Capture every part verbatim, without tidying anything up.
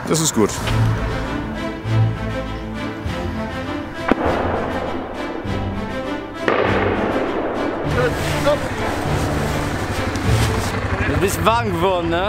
Das ist gut. Du bist warm geworden, ne?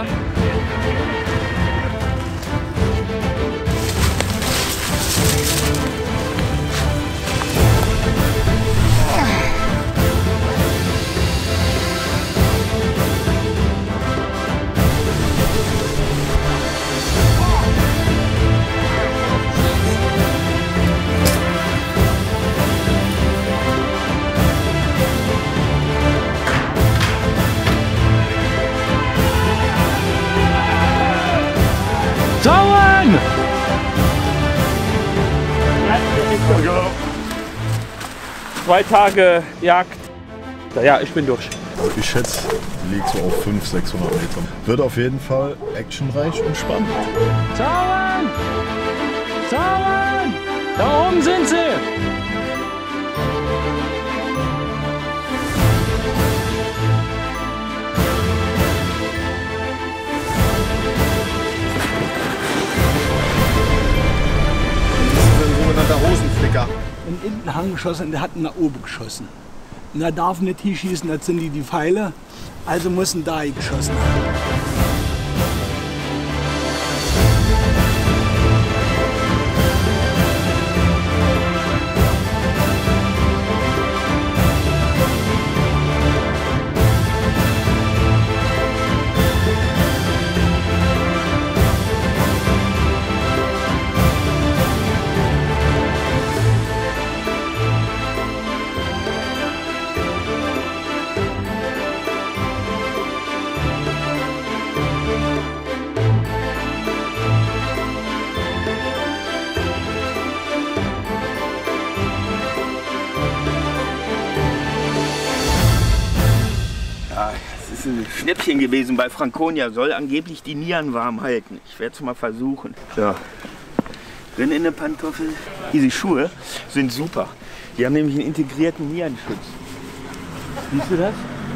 Zauen! Zwei Tage Jagd. Ja, ich bin durch. Ich schätze, liegt so auf fünfhundert, sechshundert Metern. Wird auf jeden Fall actionreich und spannend. Zauen! Zauen! Da oben sind sie! Der Hosenflicker. Ein Entenhang geschossen und der hat nach oben geschossen. Und er darf nicht hier schießen, das sind die, die Pfeile. Also muss ein da geschossen haben. Das ist ein Schnäppchen gewesen bei Franconia, soll angeblich die Nieren warm halten. Ich werde es mal versuchen. So. Drin in der Pantoffel. Diese Schuhe sind super. Die haben nämlich einen integrierten Nierenschutz. Siehst du das?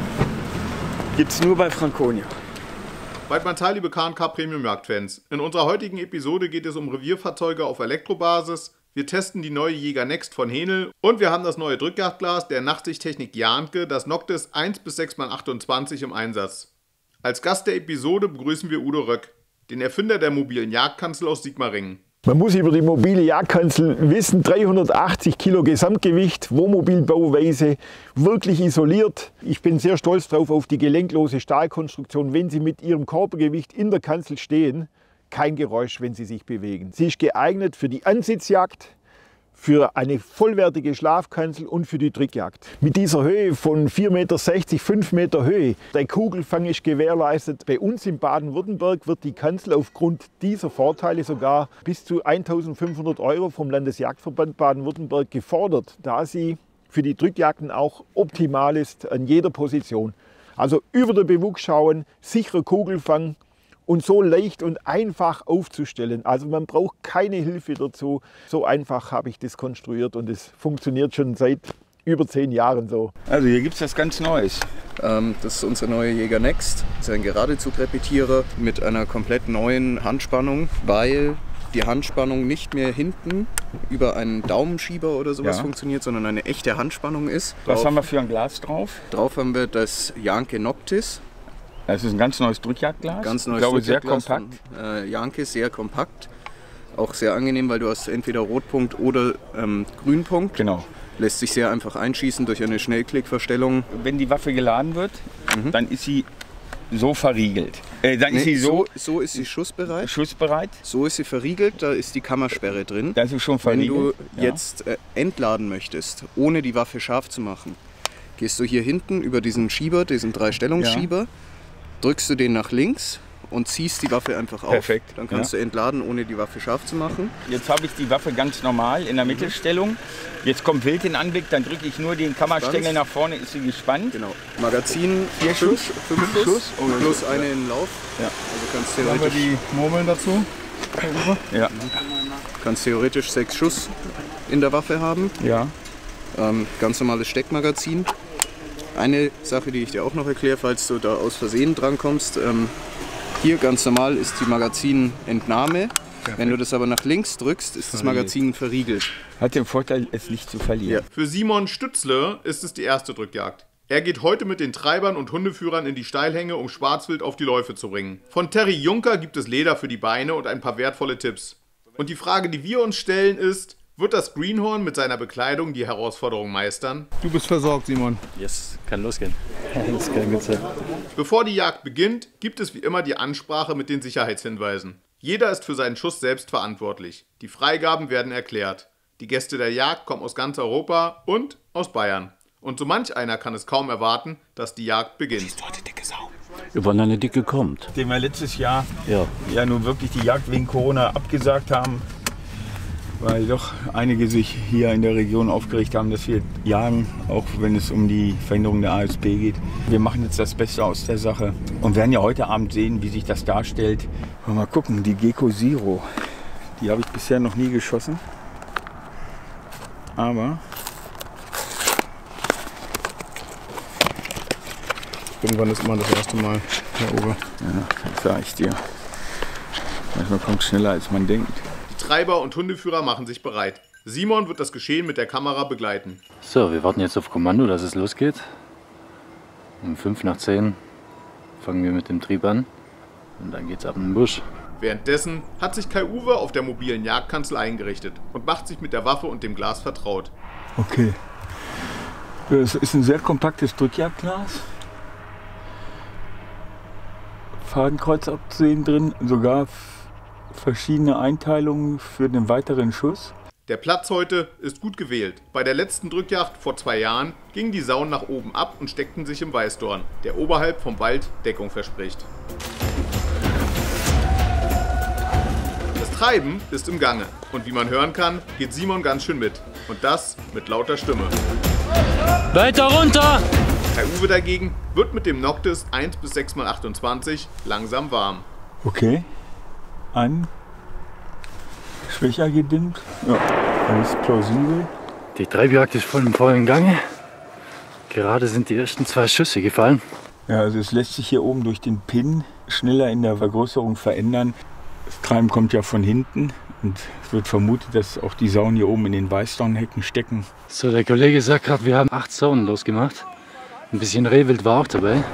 Gibt's nur bei Franconia. Weidmannsheil, liebe K und K Premium Jagdfans. In unserer heutigen Episode geht es um Revierfahrzeuge auf Elektrobasis. Wir testen die neue Jäger Next von Henel und wir haben das neue Drückjagdglas der Nachtsichttechnik Jahnke, das Noctis eins bis sechs mal achtundzwanzig im Einsatz. Als Gast der Episode begrüßen wir Udo Röck, den Erfinder der mobilen Jagdkanzel aus Sigmaringen. Man muss über die mobile Jagdkanzel wissen, dreihundertachtzig Kilo Gesamtgewicht, Wohnmobilbauweise, wirklich isoliert. Ich bin sehr stolz drauf auf die gelenklose Stahlkonstruktion, wenn Sie mit Ihrem Körpergewicht in der Kanzel stehen. Kein Geräusch, wenn sie sich bewegen. Sie ist geeignet für die Ansitzjagd, für eine vollwertige Schlafkanzel und für die Drückjagd. Mit dieser Höhe von vier Meter sechzig, fünf Meter Höhe, der Kugelfang ist gewährleistet. Bei uns in Baden-Württemberg wird die Kanzel aufgrund dieser Vorteile sogar bis zu eintausendfünfhundert Euro vom Landesjagdverband Baden-Württemberg gefordert, da sie für die Drückjagden auch optimal ist an jeder Position. Also über den Bewuchs schauen, sicherer Kugelfang, und so leicht und einfach aufzustellen. Also man braucht keine Hilfe dazu. So einfach habe ich das konstruiert und es funktioniert schon seit über zehn Jahren so. Also hier gibt es was ganz Neues. Ähm, das ist unsere neue Jäger Next. Das ist ein Geradezug-Repetierer mit einer komplett neuen Handspannung, weil die Handspannung nicht mehr hinten über einen Daumenschieber oder sowas Ja. funktioniert, sondern eine echte Handspannung ist. Was Drauf, haben wir für ein Glas drauf? drauf haben wir das Jahnke Noctis. Das ist ein ganz neues Drückjagdglas. Ganz neues ich glaube, sehr Drückjagdglas kompakt. Von, äh, Jahnke, sehr kompakt. Auch sehr angenehm, weil du hast entweder Rotpunkt oder ähm, Grünpunkt. Genau. Lässt sich sehr einfach einschießen durch eine Schnellklickverstellung. Wenn die Waffe geladen wird, Mhm. dann ist sie so verriegelt. Äh, dann ist Nee, sie so, so, so ist sie schussbereit. schussbereit. So ist sie verriegelt, da ist die Kammersperre drin. Da ist sie schon Wenn verriegelt. du Ja. jetzt äh, entladen möchtest, ohne die Waffe scharf zu machen, gehst du hier hinten über diesen Schieber, diesen Drei-Stellungsschieber, drückst du den nach links und ziehst die Waffe einfach auf. Perfekt, Dann kannst ja. du entladen, ohne die Waffe scharf zu machen. Jetzt habe ich die Waffe ganz normal in der Mittelstellung. Jetzt kommt Wild in Anblick, dann drücke ich nur den Kammerstängel Ganz. nach vorne, ist sie gespannt. Genau. Magazin Vier fünf, Schuss? fünf Fünf Schuss, Schuss? Oh, plus das ist eine in Lauf. Ja. Also kannst Haben wir theoretisch, die Murmeln dazu? Ja. kannst theoretisch sechs Schuss in der Waffe haben. Ja. Ähm, ganz normales Steckmagazin. Eine Sache, die ich dir auch noch erkläre, falls du da aus Versehen dran kommst. Ähm, hier ganz normal ist die Magazinentnahme. Wenn du das aber nach links drückst, ist das Magazin verriegelt. Hat den Vorteil, es nicht zu verlieren. Für Simon Stützle ist es die erste Drückjagd. Er geht heute mit den Treibern und Hundeführern in die Steilhänge, um Schwarzwild auf die Läufe zu bringen. Von Terry Juncker gibt es Leder für die Beine und ein paar wertvolle Tipps. Und die Frage, die wir uns stellen, ist: Wird das Greenhorn mit seiner Bekleidung die Herausforderung meistern? Du bist versorgt, Simon. Yes, kann losgehen. Das kann gut sein. Bevor die Jagd beginnt, gibt es wie immer die Ansprache mit den Sicherheitshinweisen. Jeder ist für seinen Schuss selbst verantwortlich. Die Freigaben werden erklärt. Die Gäste der Jagd kommen aus ganz Europa und aus Bayern. Und so manch einer kann es kaum erwarten, dass die Jagd beginnt. Wann eine Dicke kommt. Den wir letztes Jahr Ja. ja nun wirklich die Jagd wegen Corona abgesagt haben, weil doch einige sich hier in der Region aufgeregt haben, dass wir jagen, auch wenn es um die Verhinderung der A S P geht. Wir machen jetzt das Beste aus der Sache und werden ja heute Abend sehen, wie sich das darstellt. Mal gucken, die Gecko Zero, die habe ich bisher noch nie geschossen, aber Irgendwann ist immer das erste Mal, Herr Ober. ja, das sag ich dir. Manchmal kommt es schneller, als man denkt. Die Treiber und Hundeführer machen sich bereit. Simon wird das Geschehen mit der Kamera begleiten. So, wir warten jetzt auf Kommando, dass es losgeht. Um fünf nach zehn fangen wir mit dem Trieb an und dann geht's ab in den Busch. Währenddessen hat sich Kai-Uwe auf der mobilen Jagdkanzel eingerichtet und macht sich mit der Waffe und dem Glas vertraut. Okay. Das ist ein sehr kompaktes Drückjagdglas. Fadenkreuzabsehen drin, sogar verschiedene Einteilungen für den weiteren Schuss. Der Platz heute ist gut gewählt. Bei der letzten Drückjagd vor zwei Jahren gingen die Sauen nach oben ab und steckten sich im Weißdorn, der oberhalb vom Wald Deckung verspricht. Das Treiben ist im Gange und wie man hören kann, geht Simon ganz schön mit. Und das mit lauter Stimme. Weiter runter! Kai-Uwe dagegen wird mit dem Noctis eins bis sechs mal achtundzwanzig langsam warm. Okay. An. Schwächer gedimmt. Ja, alles plausibel. Die Treibjagd ist voll im vollen Gange. Gerade sind die ersten zwei Schüsse gefallen. Ja, also es lässt sich hier oben durch den Pin schneller in der Vergrößerung verändern. Das Treiben kommt ja von hinten und es wird vermutet, dass auch die Sauen hier oben in den Weißdornhecken stecken. So, der Kollege sagt gerade, wir haben acht Sauen losgemacht. Ein bisschen Rehwild war auch dabei.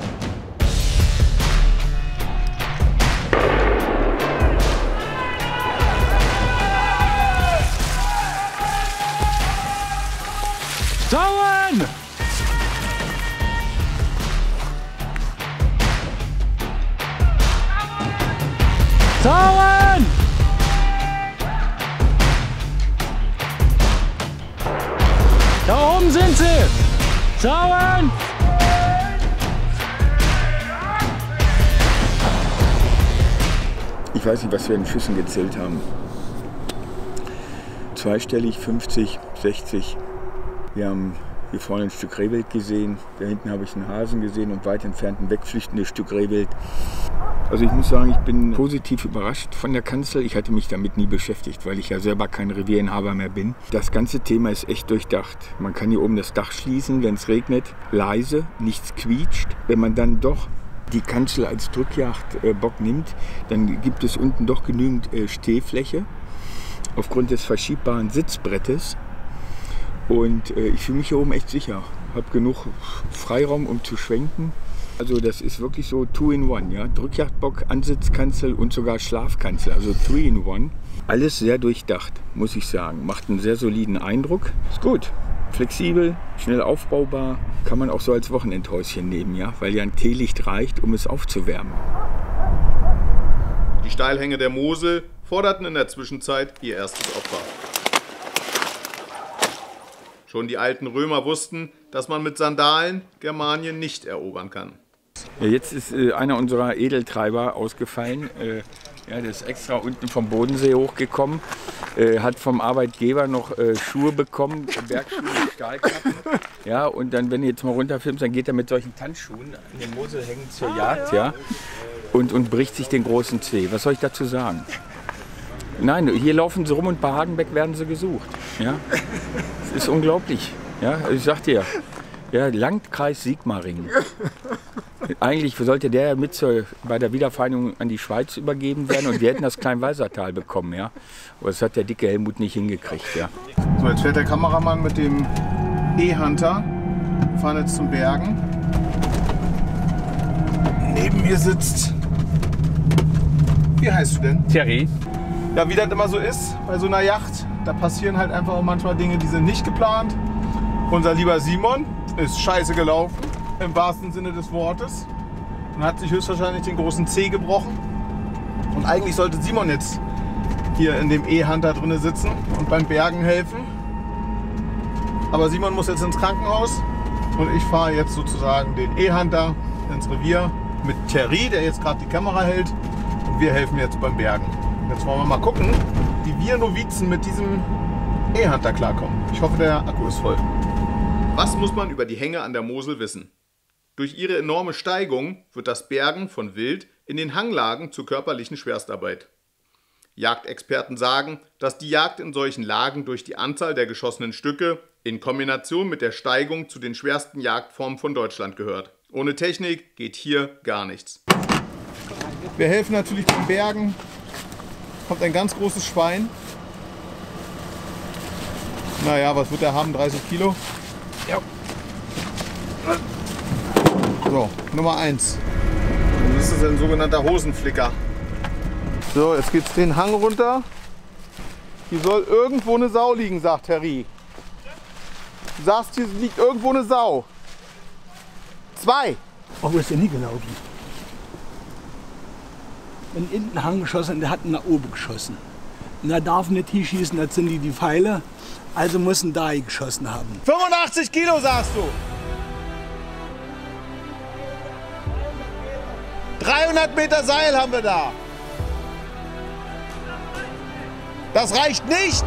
Sauen! Sauen! Da oben sind sie! Sauen! Ich weiß nicht, was wir in Schüssen gezählt haben. Zweistellig, fünfzig, sechzig. Wir haben hier vorne ein Stück Rehwild gesehen. Da hinten habe ich einen Hasen gesehen und weit entfernt ein wegflüchtendes Stück Rehwild. Also ich muss sagen, ich bin positiv überrascht von der Kanzel. Ich hatte mich damit nie beschäftigt, weil ich ja selber kein Revierinhaber mehr bin. Das ganze Thema ist echt durchdacht. Man kann hier oben das Dach schließen, wenn es regnet. Leise, nichts quietscht. Wenn man dann doch die Kanzel als Drückjagdbock nimmt, dann gibt es unten doch genügend Stehfläche aufgrund des verschiebbaren Sitzbrettes. Und ich fühle mich hier oben echt sicher. Habe genug Freiraum, um zu schwenken. Also das ist wirklich so two in one, ja. Drückjagdbock, Ansitzkanzel und sogar Schlafkanzel, also three in one. Alles sehr durchdacht, muss ich sagen. Macht einen sehr soliden Eindruck. Ist gut. Flexibel, schnell aufbaubar. Kann man auch so als Wochenendhäuschen nehmen, ja. Weil ja ein Teelicht reicht, um es aufzuwärmen. Die Steilhänge der Mosel forderten in der Zwischenzeit ihr erstes Opfer. Schon die alten Römer wussten, dass man mit Sandalen Germanien nicht erobern kann. Ja, jetzt ist äh, einer unserer Edeltreiber ausgefallen. Äh, ja, der ist extra unten vom Bodensee hochgekommen. Äh, hat vom Arbeitgeber noch äh, Schuhe bekommen, Bergschuhe mit Stahlkappen. Ja, und dann, wenn ihr jetzt mal runterfilmt, dann geht er mit solchen Tanzschuhen an den Mosel hängen zur Jagd, ja, und, und bricht sich den großen Zeh. Was soll ich dazu sagen? Nein, hier laufen sie rum und bei Hagenbeck werden sie gesucht. Ja? Das ist unglaublich. Ja? Ich sag dir, ja, Landkreis Sigmaringen. Eigentlich sollte der mit zur, bei der Wiedervereinigung an die Schweiz übergeben werden und wir hätten das Kleinwalsertal bekommen. Ja. Aber das hat der dicke Helmut nicht hingekriegt. Ja. So, jetzt fährt der Kameramann mit dem E-Hunter. Wir fahren jetzt zum Bergen. Neben mir sitzt... Wie heißt du denn? Thierry. Ja, wie das immer so ist bei so einer Yacht, da passieren halt einfach auch manchmal Dinge, die sind nicht geplant. Unser lieber Simon ist scheiße gelaufen, im wahrsten Sinne des Wortes. Und hat sich höchstwahrscheinlich den großen Zeh gebrochen. Und eigentlich sollte Simon jetzt hier in dem E-Hunter drin sitzen und beim Bergen helfen. Aber Simon muss jetzt ins Krankenhaus und ich fahre jetzt sozusagen den E-Hunter ins Revier mit Thierry, der jetzt gerade die Kamera hält. Und wir helfen jetzt beim Bergen. Jetzt wollen wir mal gucken, wie wir Novizen mit diesem E-Hunter klarkommen. Ich hoffe, der Akku ist voll. Was muss man über die Hänge an der Mosel wissen? Durch ihre enorme Steigung wird das Bergen von Wild in den Hanglagen zur körperlichen Schwerstarbeit. Jagdexperten sagen, dass die Jagd in solchen Lagen durch die Anzahl der geschossenen Stücke in Kombination mit der Steigung zu den schwersten Jagdformen von Deutschland gehört. Ohne Technik geht hier gar nichts. Wir helfen natürlich beim Bergen. Kommt ein ganz großes Schwein. Naja, was wird der haben? dreißig Kilo? Ja. So, Nummer eins. Das ist ein sogenannter Hosenflicker. So, jetzt geht's den Hang runter. Hier soll irgendwo eine Sau liegen, sagt Terry. Du sagst, hier liegt irgendwo eine Sau. Zwei. Oh, wo ist der nie gelaufen? Wenn hinten einen Hang geschossen, der hat nach oben geschossen. Und er darf nicht hier schießen, das sind die die Pfeile. Also muss ein da geschossen haben. fünfundachtzig Kilo sagst du. dreihundert Meter Seil haben wir da. Das reicht nicht.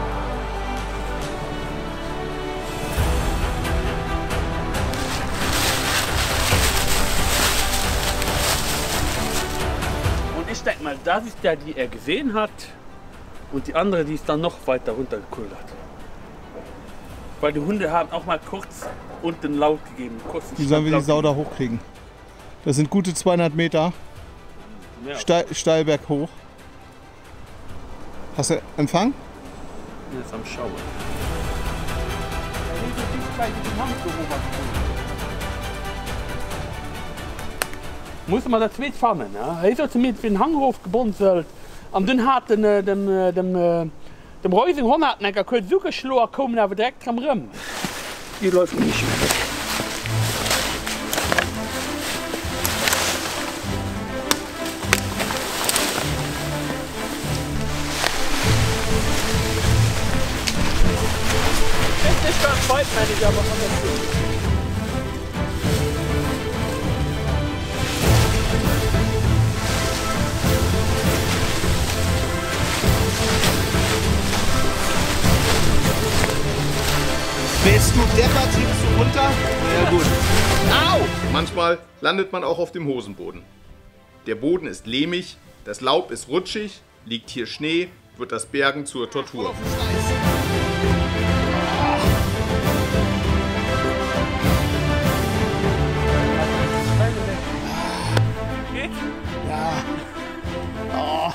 Ich denke mal, das ist der, die er gesehen hat und die andere, die ist dann noch weiter runtergekullert. Weil die Hunde haben auch mal kurz unten laut gegeben. Kurz Wie sollen wir die Sau da hochkriegen? Das sind gute zweihundert Meter, ja. Steil, steil berghoch. Hast du Empfang? Jetzt am Schauen. Muss man das weit fangen. Ja? Er ist auch mit den Hanghof gebonzelt. Und dann hat den, dem, dem, dem, dem Reusing hundertnecker kurz so geschlagen, kommen aber direkt dran rum. Die läuft nicht mehr weg. Ist nicht ganz zweitmäßig, aber von der Tür. Bist du deppert, schiebst du runter? Ja gut. Au! Manchmal landet man auch auf dem Hosenboden. Der Boden ist lehmig, das Laub ist rutschig, liegt hier Schnee, wird das Bergen zur Tortur. Ja. Oh.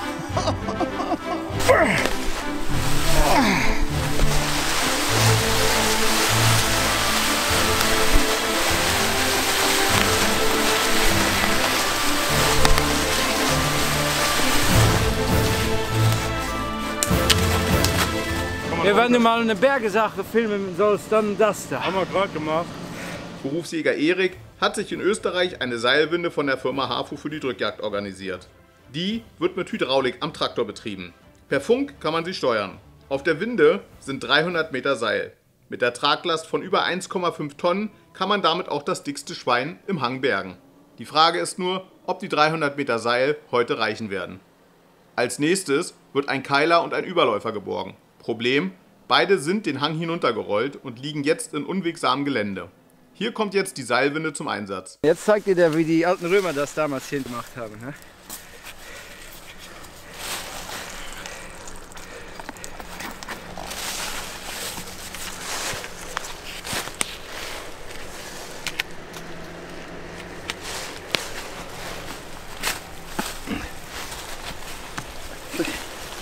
Ja, wenn du mal eine Bergesache filmen sollst, dann das da. Haben wir gerade gemacht. Berufsjäger Erik hat sich in Österreich eine Seilwinde von der Firma Hafu für die Drückjagd organisiert. Die wird mit Hydraulik am Traktor betrieben. Per Funk kann man sie steuern. Auf der Winde sind dreihundert Meter Seil. Mit der Traglast von über eins Komma fünf Tonnen kann man damit auch das dickste Schwein im Hang bergen. Die Frage ist nur, ob die dreihundert Meter Seil heute reichen werden. Als nächstes wird ein Keiler und ein Überläufer geborgen. Problem: Beide sind den Hang hinuntergerollt und liegen jetzt in unwegsamem Gelände. Hier kommt jetzt die Seilwinde zum Einsatz. Jetzt zeigt ihr dir, wie die alten Römer das damals hier gemacht haben. Ne?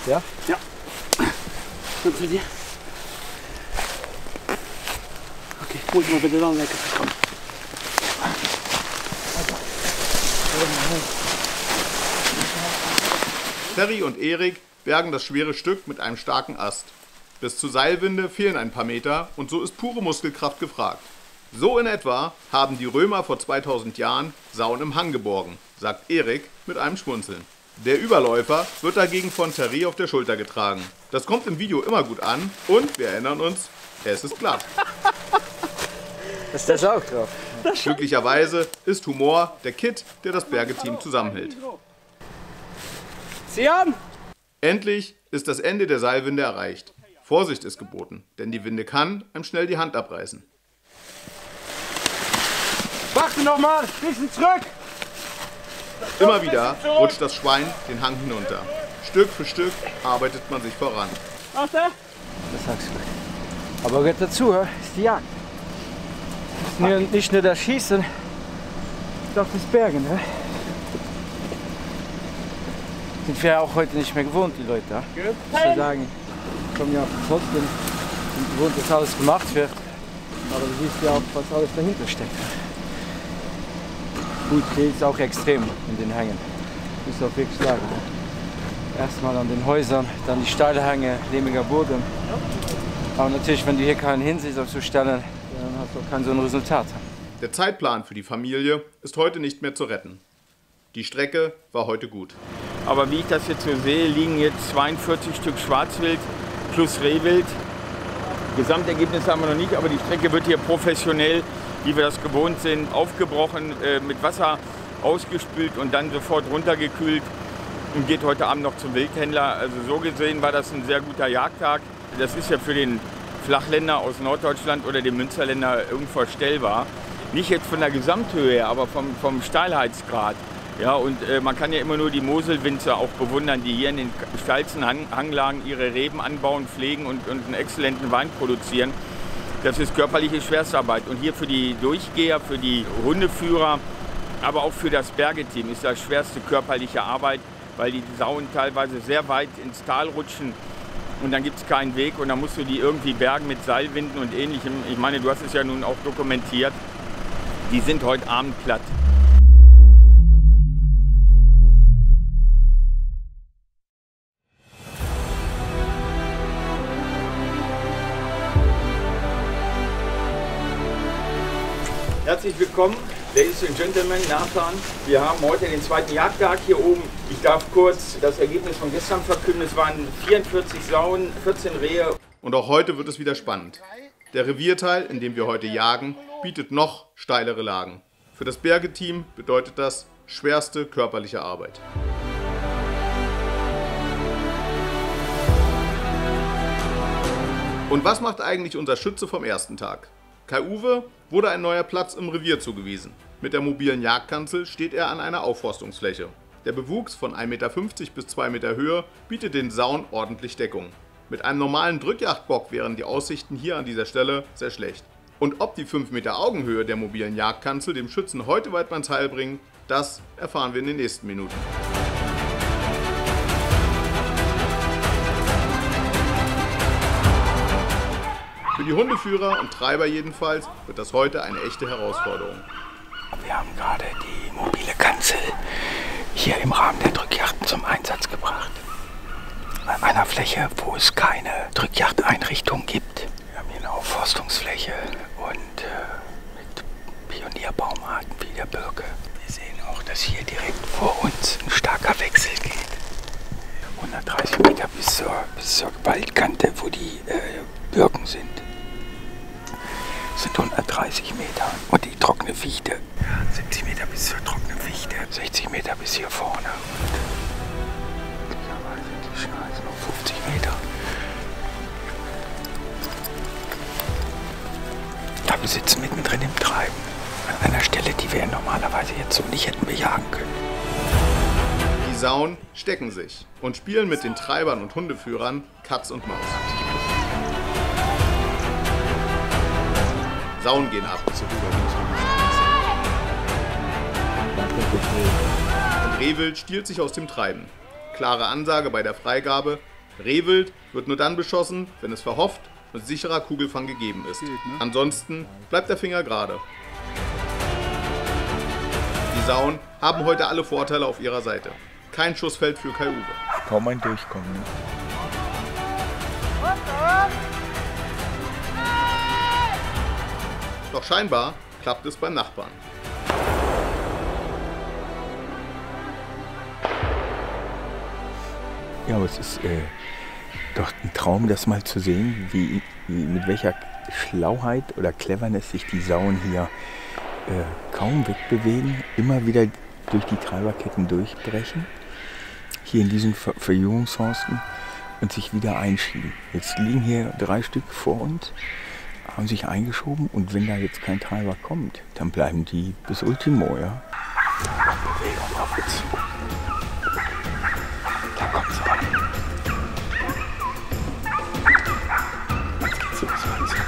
Ja? Ja. Gut für dir. Okay, hol ich mal bitte dann lecker. Komm. Terry und Erik bergen das schwere Stück mit einem starken Ast. Bis zur Seilwinde fehlen ein paar Meter und so ist pure Muskelkraft gefragt. So in etwa haben die Römer vor zweitausend Jahren Sauen im Hang geborgen, sagt Erik mit einem Schmunzeln. Der Überläufer wird dagegen von Terry auf der Schulter getragen. Das kommt im Video immer gut an und wir erinnern uns, es ist glatt. Ist das auch drauf? Glücklicherweise ist Humor der Kit, der das Bergeteam zusammenhält. Sieh an! Endlich ist das Ende der Seilwinde erreicht. Vorsicht ist geboten, denn die Winde kann einem schnell die Hand abreißen. Warte noch mal, bisschen zurück! Immer wieder rutscht das Schwein den Hang hinunter. Stück für Stück arbeitet man sich voran. Warte! Das sagst du. Aber gehört dazu, ist die Jagd. Nicht, nicht nur das Schießen, doch das Bergen. Ne? Sind wir ja auch heute nicht mehr gewohnt, die Leute. Ja? Ich muss sagen, ich komme ja trotzdem und gewohnt, dass alles gemacht wird. Aber du siehst ja auch, was alles dahinter steckt. Gut, hier ist auch extrem in den Hängen. Muss auch wirklich sagen. Ne? Erstmal an den Häusern, dann die Steilhänge, lehmiger Boden. Aber natürlich, wenn du hier keinen hinsiehst auf so Stellen, dann hast du auch kein so ein Resultat. Der Zeitplan für die Familie ist heute nicht mehr zu retten. Die Strecke war heute gut. Aber wie ich das jetzt so sehe, liegen jetzt zweiundvierzig Stück Schwarzwild plus Rehwild. Gesamtergebnis haben wir noch nicht, aber die Strecke wird hier professionell, wie wir das gewohnt sind, aufgebrochen, äh, mit Wasser ausgespült und dann sofort runtergekühlt und geht heute Abend noch zum Wildhändler. Also so gesehen war das ein sehr guter Jagdtag. Das ist ja für den Flachländer aus Norddeutschland oder den Münsterländer unvorstellbar. Nicht jetzt von der Gesamthöhe her, aber vom, vom Steilheitsgrad. Ja, und äh, man kann ja immer nur die Moselwinzer auch bewundern, die hier in den steilsten Hang Hanglagen ihre Reben anbauen, pflegen und, und einen exzellenten Wein produzieren. Das ist körperliche Schwerstarbeit. Und hier für die Durchgeher, für die Hundeführer, aber auch für das Bergeteam ist das schwerste körperliche Arbeit, weil die Sauen teilweise sehr weit ins Tal rutschen. Und dann gibt es keinen Weg und dann musst du die irgendwie bergen mit Seilwinden und Ähnlichem. Ich meine, du hast es ja nun auch dokumentiert. Die sind heute Abend platt. Herzlich willkommen, Ladies and Gentlemen, Nathan. Wir haben heute den zweiten Jagdtag hier oben. Ich darf kurz das Ergebnis von gestern verkünden. Es waren vierundvierzig Sauen, vierzehn Rehe. Und auch heute wird es wieder spannend. Der Revierteil, in dem wir heute jagen, bietet noch steilere Lagen. Für das Bergeteam bedeutet das schwerste körperliche Arbeit. Und was macht eigentlich unser Schütze vom ersten Tag? Kai-Uwe wurde ein neuer Platz im Revier zugewiesen. Mit der mobilen Jagdkanzel steht er an einer Aufforstungsfläche. Der Bewuchs von ein Meter fünfzig bis zwei Meter Höhe bietet den Sauen ordentlich Deckung. Mit einem normalen Drückjagdbock wären die Aussichten hier an dieser Stelle sehr schlecht. Und ob die fünf Meter Augenhöhe der mobilen Jagdkanzel dem Schützen heute Weidmanns Heil bringen, das erfahren wir in den nächsten Minuten. Für die Hundeführer und Treiber jedenfalls wird das heute eine echte Herausforderung. Wir haben gerade die mobile Kanzel hier im Rahmen der Drückjagden zum Einsatz gebracht. An einer Fläche, wo es keine Drückjagdeinrichtung gibt. Wir haben hier eine Aufforstungsfläche und äh, mit Pionierbaumarten wie der Birke. Wir sehen auch, dass hier direkt vor uns ein starker Wechsel geht. hundertdreißig Meter bis zur, bis zur Waldkante, wo die äh, Birken sind. Sind hundertdreißig Meter und die trockene Fichte. Ja, siebzig Meter bis zur trockenen Fichte, sechzig Meter bis hier vorne. Und möglicherweise die Schneise noch fünfzig Meter. Ja, wir sitzen mittendrin im Treiben. An einer Stelle, die wir normalerweise jetzt so nicht hätten bejagen können. Die Sauen stecken sich und spielen mit den Treibern und Hundeführern Katz und Maus. Sauen gehen ab. Und Rehwild stiehlt sich aus dem Treiben. Klare Ansage bei der Freigabe, Rehwild wird nur dann beschossen, wenn es verhofft und sicherer Kugelfang gegeben ist. Ansonsten bleibt der Finger gerade. Die Sauen haben heute alle Vorteile auf ihrer Seite. Kein Schussfeld für Kai-Uwe. Kaum ein Durchkommen. Ne? Doch scheinbar klappt es beim Nachbarn. Ja, aber es ist äh, doch ein Traum, das mal zu sehen, wie, wie, mit welcher Schlauheit oder Cleverness sich die Sauen hier äh, kaum wegbewegen, immer wieder durch die Treiberketten durchbrechen, hier in diesen Ver Verjüngungshorsten und sich wieder einschieben. Jetzt liegen hier drei Stück vor uns, haben sich eingeschoben und wenn da jetzt kein Treiber kommt, dann bleiben die bis Ultimo, ja. Bewegung auf uns. Da kommt sie an. Jetzt geht's los.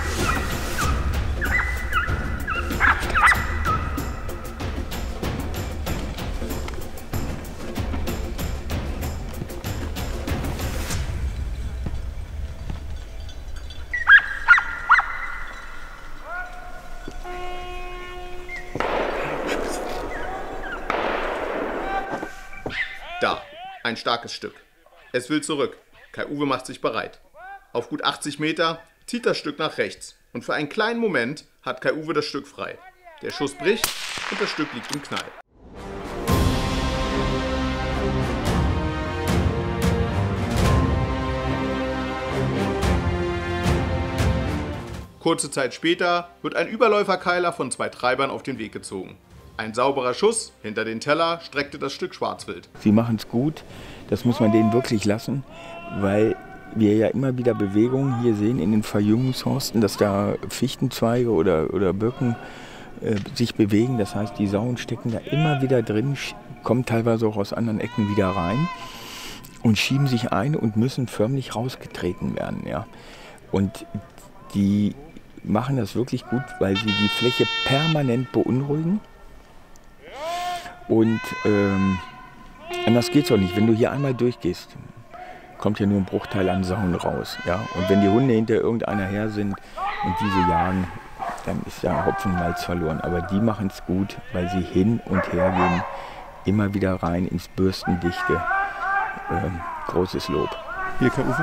Da, ein starkes Stück. Es will zurück. Kai-Uwe macht sich bereit. Auf gut achtzig Meter zieht das Stück nach rechts. Und für einen kleinen Moment hat Kai-Uwe das Stück frei. Der Schuss bricht und das Stück liegt im Knall. Kurze Zeit später wird ein Überläuferkeiler von zwei Treibern auf den Weg gezogen. Ein sauberer Schuss hinter den Teller streckte das Stück Schwarzwild. Sie machen es gut, das muss man denen wirklich lassen, weil wir ja immer wieder Bewegungen hier sehen in den Verjüngungshorsten, dass da Fichtenzweige oder, oder Birken äh, sich bewegen. Das heißt, die Sauen stecken da immer wieder drin, kommen teilweise auch aus anderen Ecken wieder rein und schieben sich ein und müssen förmlich rausgetreten werden. Ja. Und die machen das wirklich gut, weil sie die Fläche permanent beunruhigen. Und ähm, anders geht's auch nicht. Wenn du hier einmal durchgehst, kommt ja nur ein Bruchteil an Sauen raus. Ja? Und wenn die Hunde hinter irgendeiner her sind und diese jagen, dann ist ja Hopfen und Malz verloren. Aber die machen es gut, weil sie hin und her gehen, immer wieder rein ins Bürstendichte. Ähm, großes Lob. Hier, Kai-Uwe.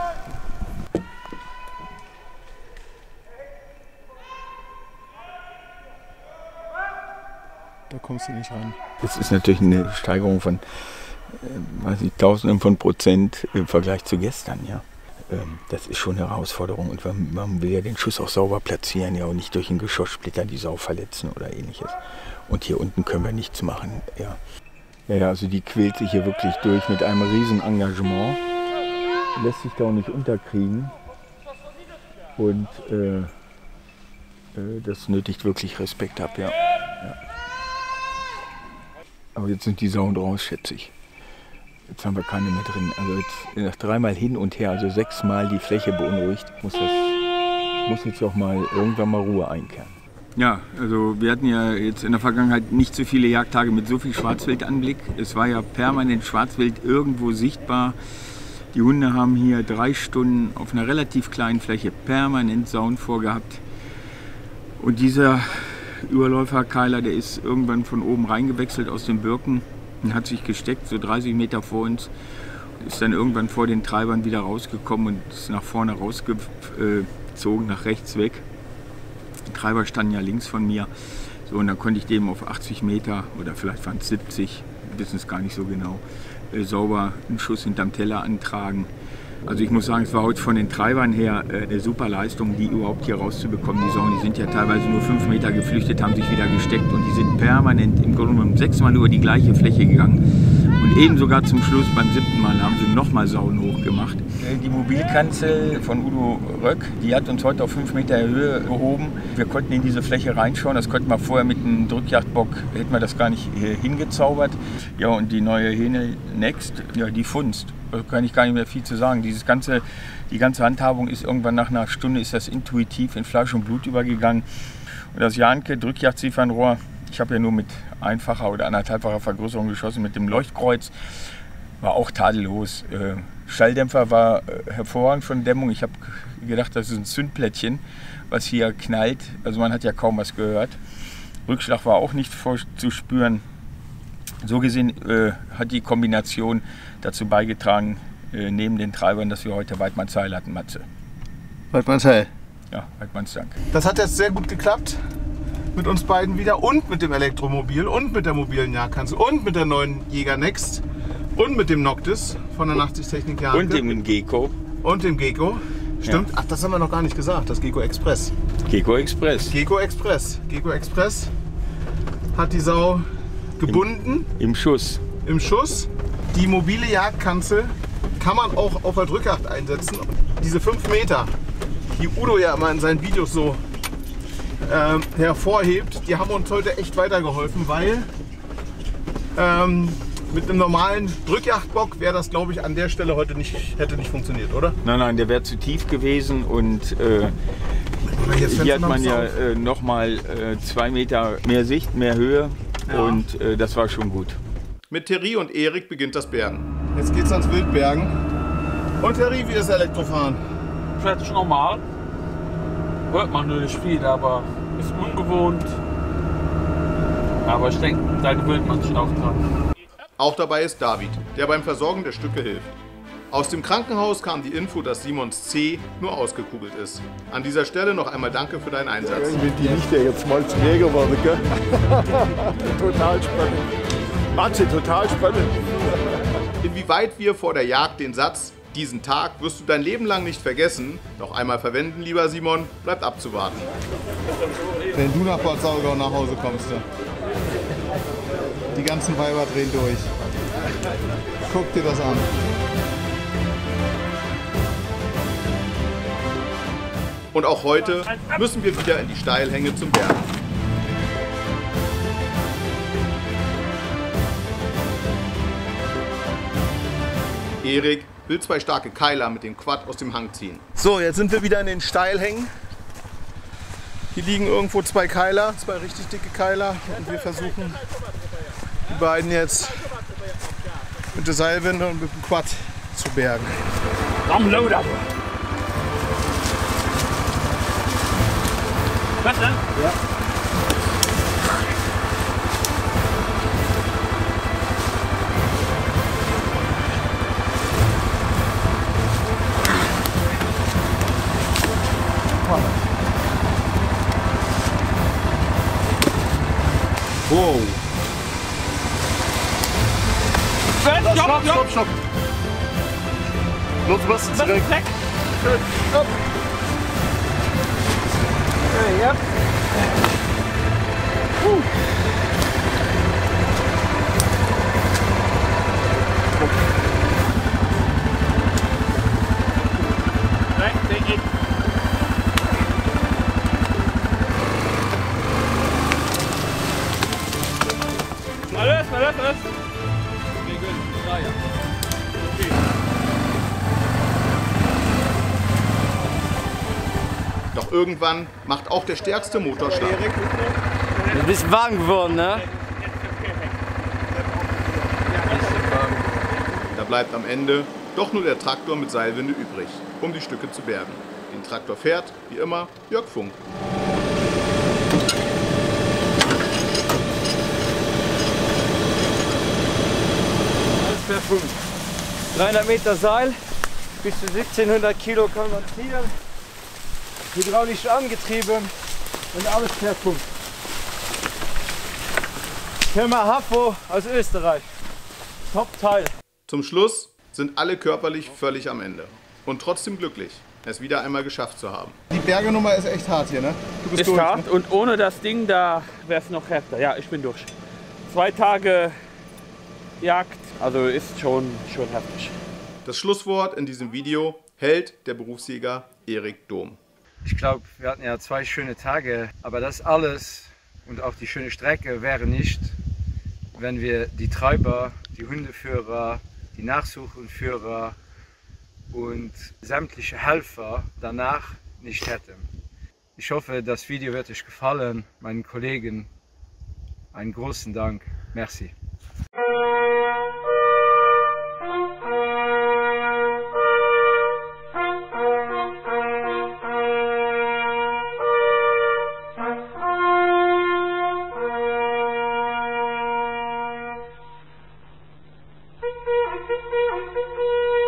Da kommst du nicht rein. Das ist natürlich eine Steigerung von äh, weiß nicht, Tausenden von Prozent im Vergleich zu gestern. Ja. Ähm, das ist schon eine Herausforderung und man, man will ja den Schuss auch sauber platzieren, ja, und nicht durch einen Geschosssplitter die Sau verletzen oder ähnliches. Und hier unten können wir nichts machen. Ja. Ja, ja, also die quält sich hier wirklich durch mit einem riesen Engagement. Lässt sich da auch nicht unterkriegen. Und äh, äh, das nötigt wirklich Respekt ab, ja. ja. Aber jetzt sind die Sauen raus, schätze ich. Jetzt haben wir keine mehr drin. Also jetzt nach dreimal hin und her, also sechsmal die Fläche beunruhigt, muss, das, muss jetzt auch mal irgendwann mal Ruhe einkehren. Ja, also wir hatten ja jetzt in der Vergangenheit nicht so viele Jagdtage mit so viel Schwarzwildanblick. Es war ja permanent Schwarzwild irgendwo sichtbar. Die Hunde haben hier drei Stunden auf einer relativ kleinen Fläche permanent Sauen vorgehabt. Und dieser Überläuferkeiler, der ist irgendwann von oben reingewechselt aus den Birken und hat sich gesteckt, so dreißig Meter vor uns. Ist dann irgendwann vor den Treibern wieder rausgekommen und ist nach vorne rausgezogen, nach rechts weg. Die Treiber standen ja links von mir. So, und dann konnte ich dem auf achtzig Meter oder vielleicht waren es siebzig, wir wissen es gar nicht so genau, äh, sauber einen Schuss hinterm Teller antragen. Also ich muss sagen, es war heute von den Treibern her äh, eine super Leistung, die überhaupt hier rauszubekommen. Die Sauen, die sind ja teilweise nur fünf Meter geflüchtet, haben sich wieder gesteckt und die sind permanent im Grunde genommen sechsmal über die gleiche Fläche gegangen. Und eben sogar zum Schluss, beim siebten Mal, haben sie nochmal Sauen hochgemacht. Die Mobilkanzel von Udo Röck, die hat uns heute auf fünf Meter Höhe gehoben. Wir konnten in diese Fläche reinschauen, das konnten wir vorher mit einem Drückjagdbock, hätten wir das gar nicht hingezaubert. Ja, und die neue Hähne Next, ja, die funzt. Da kann ich gar nicht mehr viel zu sagen. Dieses ganze, die ganze Handhabung ist irgendwann nach einer Stunde ist das intuitiv in Fleisch und Blut übergegangen. Und das Jahnke Drückjagdziefernrohr, ich habe ja nur mit einfacher oder anderthalbfacher Vergrößerung geschossen mit dem Leuchtkreuz. war auch tadellos. Äh, Schalldämpfer war äh, hervorragend von Dämmung. Ich habe gedacht, das ist ein Zündplättchen, was hier knallt. Also man hat ja kaum was gehört. Rückschlag war auch nicht vor, zu spüren. So gesehen äh, hat die Kombination dazu beigetragen, äh, neben den Treibern, dass wir heute Weidmannsheil hatten, Matze. Weidmannsheil. Ja, Weidmannsdank. Das hat jetzt sehr gut geklappt. Mit uns beiden wieder und mit dem Elektromobil und mit der mobilen Jagdkanzel und mit der neuen Jäger Next und mit dem Noctis von der Nachtsichttechnik Jagd. Und dem Gecko. Und dem Gecko. Stimmt. Ja. Ach, das haben wir noch gar nicht gesagt. Das Gecko Express. Gecko Express. Gecko Express. Gecko Express hat die Sau gebunden. Im, im Schuss. Im Schuss. Die mobile Jagdkanzel kann man auch auf der Drückjagd einsetzen. Diese fünf Meter, die Udo ja immer in seinen Videos so ähm, hervorhebt, die haben uns heute echt weitergeholfen, weil ähm, mit einem normalen Drückjagdbock wäre das, glaube ich, an der Stelle heute nicht, hätte nicht funktioniert, oder? Nein, nein, der wäre zu tief gewesen und äh, hier hat man ja äh, noch mal äh, zwei Meter mehr Sicht, mehr Höhe ja. und äh, das war schon gut. Mit Terry und Erik beginnt das Bergen. Jetzt geht's ans Wildbergen. Und Terry, wie ist Elektrofahren? Vielleicht schon normal. Hört man nur nicht viel, aber ist ungewohnt. Aber ich denke, da gewöhnt man sich auch dran. Auch dabei ist David, der beim Versorgen der Stücke hilft. Aus dem Krankenhaus kam die Info, dass Simons C nur ausgekugelt ist. An dieser Stelle noch einmal danke für deinen Einsatz. Irgendwie die nicht, der jetzt mal zum Jäger wurde, gell? Total spannend. Matze, total spannend. Inwieweit wir vor der Jagd den Satz, diesen Tag wirst du dein Leben lang nicht vergessen, noch einmal verwenden, lieber Simon, bleibt abzuwarten. Wenn du nach Bad Saulgau nach Hause kommst, die ganzen Weiber drehen durch. Guck dir das an. Und auch heute müssen wir wieder in die Steilhänge zum Berg. Erik will zwei starke Keiler mit dem Quad aus dem Hang ziehen. So, jetzt sind wir wieder in den Steilhängen. Hier liegen irgendwo zwei Keiler, zwei richtig dicke Keiler. Und wir versuchen, die beiden jetzt mit der Seilwinde und mit dem Quad zu bergen. Am Loader! Was denn? Ja. Wow. Stopp, stopp, stopp, stopp. Los, was ist zurück? Stopp. Okay, ja. Uh. Nein, der geht. Alles, alles, alles. Okay, gut. Da, ja. Okay. Doch irgendwann macht auch der stärkste Motor Start. Ein bisschen warm geworden, ne? Da bleibt am Ende doch nur der Traktor mit Seilwinde übrig, um die Stücke zu bergen. Den Traktor fährt, wie immer, Jörg Funk. dreihundert Meter Seil, bis zu siebzehnhundert Kilo kann man ziehen. Hydraulisch angetrieben und alles per Punkt. Firma Hafo aus Österreich. Top-Teil. Zum Schluss sind alle körperlich völlig am Ende und trotzdem glücklich, es wieder einmal geschafft zu haben. Die Bergenummer ist echt hart hier, ne? Du bist ist durch, hart, ne? Und ohne das Ding da wäre es noch härter. Ja, ich bin durch. Zwei Tage Jagd, also ist schon, schon heftig. Das Schlusswort in diesem Video hält der Berufsjäger Erik Dom. Ich glaube, wir hatten ja zwei schöne Tage, aber das alles und auch die schöne Strecke wäre nicht, wenn wir die Treiber, die Hundeführer, die Nachsuchenführer und sämtliche Helfer danach nicht hätten. Ich hoffe, das Video wird euch gefallen. Meinen Kollegen einen großen Dank. Merci. Thank you.